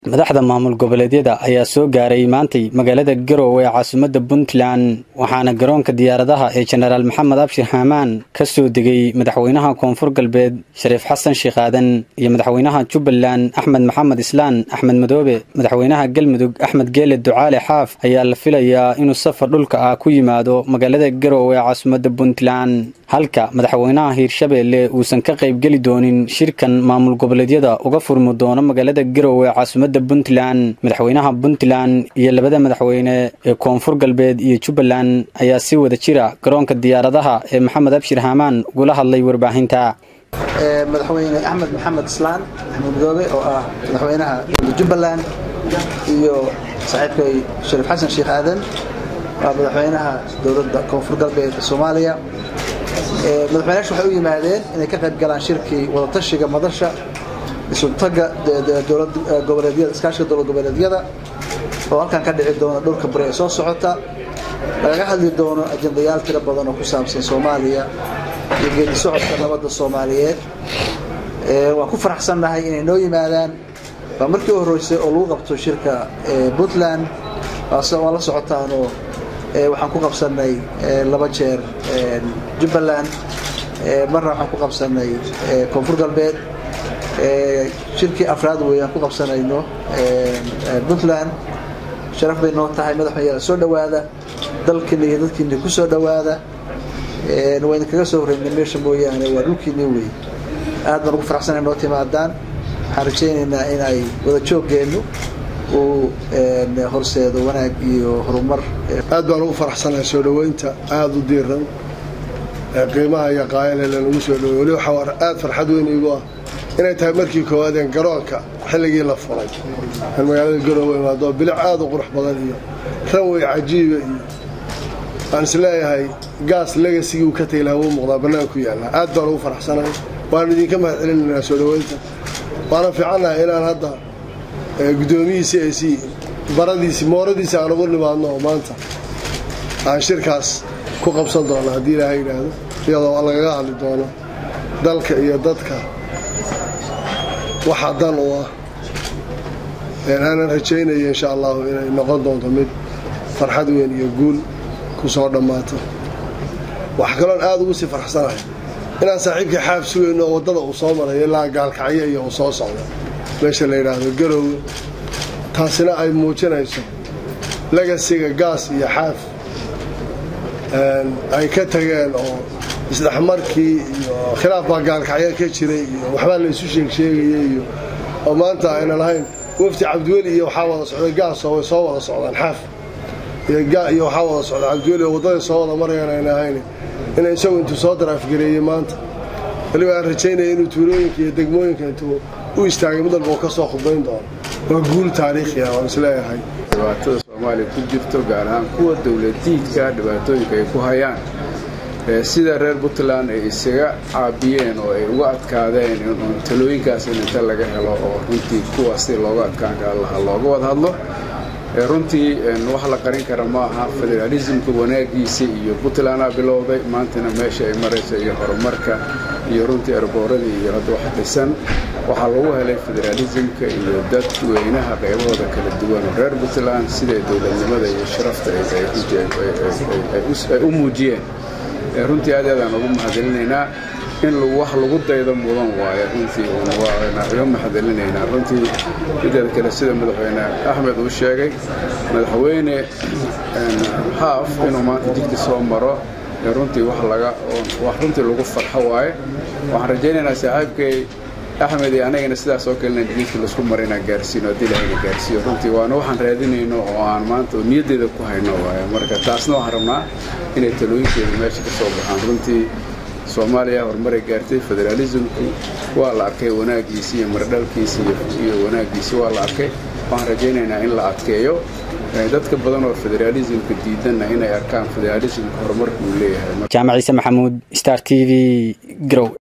madaxda maamul goboleedyada ayaa soo gaaray maantay magaalada Garowe ee caasimadda Puntland waxaana garoonka diyaaradaha ee General Maxamed Abshir Hamaan ka soo degay madaxweynaha Koonfur Galbeed Shariif Xasan Sheekh Aadan iyo madaxweynaha Jubbaland Axmed Maxamed Islaan Axmed Madoobe madaxweynaha Galmudug Axmed Geele Ducaale Xaaf ayaa la filayaa inuu safar dhulka ah ku yimaado magaalada Garowe ee caasimadda Puntland halka madaxweynaha Hiirshabeelle uusan ka qayb gali doonin shirkan maamul goboleedyada uga furmo doona magaalada Garowe ee caasimadda Puntland madaxweynaha Puntland iyo labada madaxweyne ee Koonfur Galbeed iyo Jubbaland ayaa si wada jira garoonka diyaaradaha ee Maxamed Abshir Hamaan uga hadlay warbaahinta madaxweyne Axmed Maxamed Islaan Axmed Madoobe oo ah madaxweynaha Jubbaland iyo saaxiibkay Shariif Xasan Sheekh Aadan waa madaxweynaha dowladda Koonfur Galbeed Soomaaliya madaxweynayaashu waxay u yimaadeen inay ka qayb galaan shirkii wada tashiga madasha isutaga dowlad goboleedyada iskaashiga dowlad goboleedyada oo halkan ka dhici doona dhulka bari soo socota laga hadli doono ajendayaal tiro badan oo ku saabsan Soomaaliya iyo geedi socodka nabadda Soomaaliyeed waa ku faraxsanahay inay noo yimaadaan waa markii ugu horeysay oo lagu qabto shirka Puntland waa la socotaano waxaan ku qabsanay laba jeer Jubbaland marna waxaan ku qabsanay Koonfur Galbeed shirkii afraad weeyaan ku qabsanayno Puntland sharaf bay noo tahay madaxweynaha soo dhawaada dalkina iyo dadkiina ku soo dhawaada wayna kaga soo horeeyay meesha mooyaane waa dhulkiina weey aad baan ugu faraxsanahay noo timaadaan waxaan rajaynaynaa in ay wada jooggeenu oo horseedo wanaag iyo horumar aad baan ugu faraxsanahay soo dhaweynta aad u diiran qiimaha iyo qaayada lagu soo dhaweeyay waxa aad farxad weyn igu ah inay tahay markii koowaad ee garoonka xilligii la furay magaalada Garowe waa bilic aad u qurux badan iyo rawi cajiib iyo aan isleeyahay gaas legacy uu ka taylaa uu muuqda banaan ku yaala aad baan ugu faraxsanahay waan idinka mahadcelinayaa soo dhaweynta waan fiicanahay inaan hadda gudoomiyihiisa ay si baradiisi mooradiisa aan ugu nimaadno maanta aan shirkaas ku qabsan doono haddii Ilaahay yiraahdo iyadoo laga hadli doono dalka iyo dadka waxa dan oo aan rajaynayo insha Allah inay noqon doonto mid farxad weyn iyo guul ku soo dhamaato wax kale aad ugu si faraxsanahay inaan saaxiibkii Xaaf sugayno wadada uu soo maray ilaa gaalkacyo iyo uu soo socdo meesha la yiraahdo Garowe taasina ay muujinayso legacy-ga gaas iyo Xaaf ay ka tageen oo isdhaxmarkii iyo khilaaf baa gaalkacyo ka jiray iyo waxba la isu sheegayay iyo oo maanta ayna lahayn wafdi Cabdiweli iyo waxa wada socday gaas oo soo wada socdaan Xaaf iyo waxa wada socday Cabdiweli wadada soo wada marayaan ayna ahayn inay isagu intuu soo daraaf gareeyay maanta waliba aan rajaynay inuu tuulooyinka iyo degmooyinka intuu u istaagay muddo oo ka soo khudbayn doono waa guul taariikhi ah oo isleeyahay dhibaatada Soomaaliya ku jirto gaar ahaan kuwa dawladdiidka dhibaatooyinka ay ku hayaan sida reer Puntland ay isaga caabiyeen oo ay uga adkaadeen in talooyinkaas inta laga helo oo runtii kuwaas looga adkaan kara looga wada hadlo runtii wax la qarin kara ma aha federalismka wanaagiisa iyo Puntland bilowday maantana meesha ay marayso iyo horumarka iyo runtii arboorada iyo hadda wax dhisan waxa lagu helay federalismka iyo dadweynaha qaybahooda kala duwan reer Puntland sida dawladnimada iyo sharafta ay u muujiyeen runtii aad aan ugu mahadcelinaynaa in wax lagu daydo mudan waaye runtii waan mahadcelinaynaa runtii midda kale sida madaxweyne Axmed uu sheegay madaxweyne Xaaf inuu maanta digti soo maro runtii wax runtii lagu farxo waaye waxaan rajaynaynaa saaxiibkay Axmed iyo anagana sidaas oo kale digti la isku marina gaarsiino Ilaahay gaarsiyo runtii waana waxaan raadinayno oo aan maanta niyadeeda ku hayno waaye marka taasna waxaan rabnaa inay talooyinkeeda meesha ka soo baxaan runtii Soomaaliya horumar gaartay federalismku waa la arkay wanaagiisa iyo maradhalkiisa iyo wanaagiisa waa la arkay waxaan rajaynaynaa in la adkeeyo dadka badan oo federalismka diidan inay arkaan federalismka horumarku leeyahay Jaamac Ciise Maxamuud Star TV Garowe.